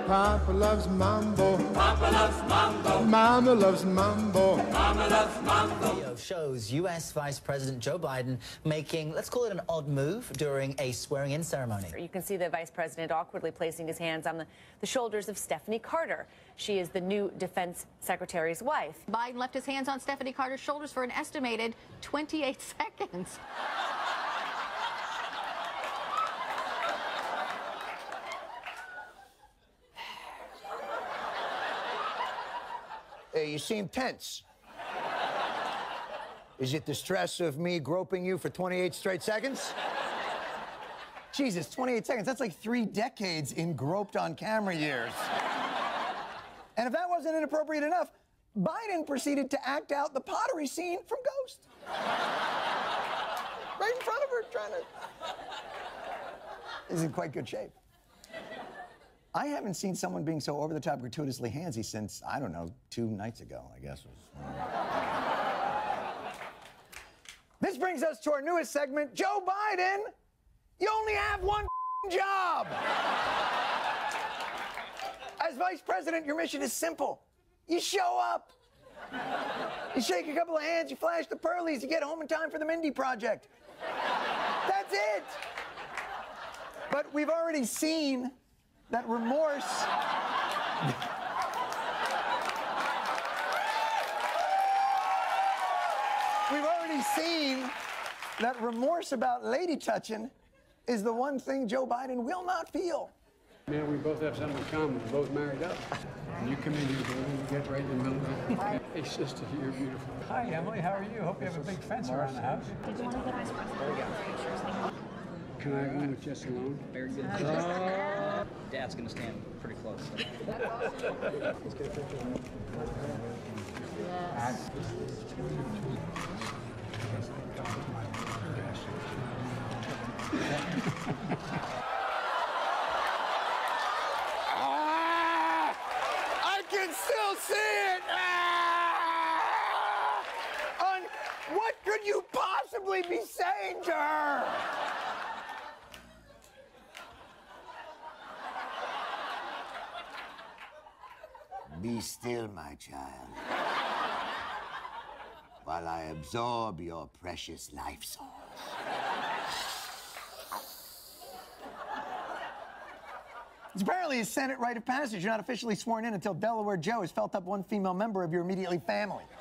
Papa loves mambo. Papa loves mambo. Mama loves mambo. Mama loves mambo. Video shows U.S. Vice President Joe Biden making, let's call it an odd move, during a swearing-in ceremony. You can see the vice president awkwardly placing his hands on the shoulders of Stephanie Carter. She is the new defense secretary's wife. Biden left his hands on Stephanie Carter's shoulders for an estimated 28 seconds. Hey, you seem tense. Is it the stress of me groping you for 28 straight seconds? Jesus, 28 seconds. That's like 3 decades in groped on camera years. And if that wasn't inappropriate enough, Biden proceeded to act out the pottery scene from Ghost. Right in front of her, trying to... Is in quite good shape. I haven't seen someone being so over-the-top gratuitously handsy since, I don't know, 2 nights ago, I guess. This brings us to our newest segment, Joe Biden, you only have one job. As vice president, your mission is simple. You show up. You shake a couple of hands, you flash the pearlies, you get home in time for the Mindy Project. That's it. But we've already seen that remorse... We've already seen that remorse about lady touching is the one thing Joe Biden will not feel. Man, we both have something in common. We're both married up. And you come in here, baby, you get right in the middle of it. Hey, sister, you're beautiful. Hi, Emily. How are you? Hope you have a big fence around the house. Did you want to get vice president? Can I go in with Jess alone? Very good. Dad's going to stand pretty close. So. Let's get a picture. Yes. I can still see it! What could you possibly be saying to her? Be still, my child, while I absorb your precious life source. It's apparently a Senate rite of passage. You're not officially sworn in until Delaware Joe has felt up one female member of your immediately family.